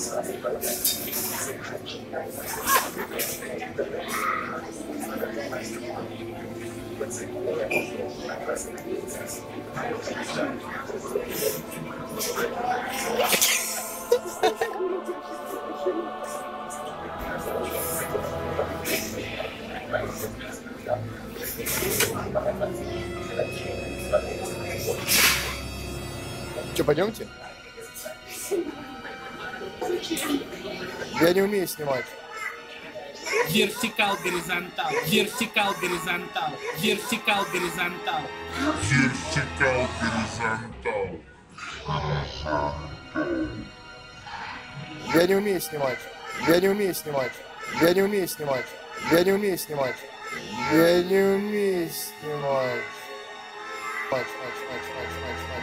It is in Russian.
Че, пойдемте? Я не умею снимать. Вертикал, горизонтал, вертикал, горизонтал, вертикал, горизонтал. Вертикал, горизонтал. Я не умею снимать. Я не умею снимать. Я не умею снимать. Я не умею снимать. Я не умею снимать.